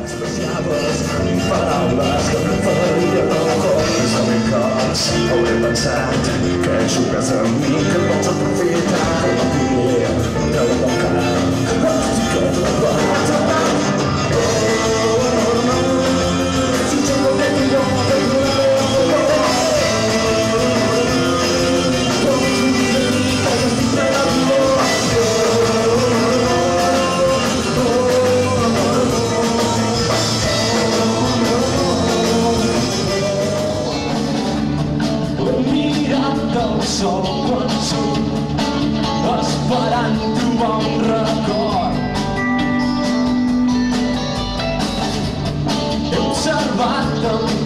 Associaves paraules que preferien el cor des de mi cos. Hauré pensat que jugues amb mi, que et vols aprofitar de la vida, treu-la del cap, que et la vas a del sol quan surt, esperant trobar un record. He observat amb